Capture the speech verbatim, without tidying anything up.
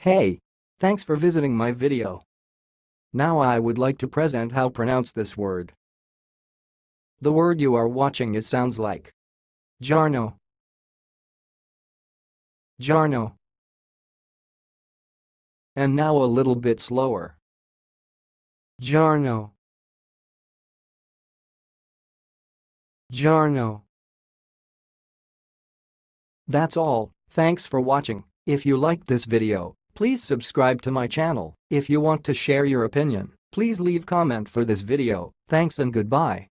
Hey! Thanks for visiting my video. Now I would like to present how pronounce this word. The word you are watching is sounds like Jarnow. Jarnow. And now a little bit slower. Jarnow. Jarnow. That's all, thanks for watching. If you liked this video, please subscribe to my channel. If you want to share your opinion, please leave comment for this video. Thanks and goodbye.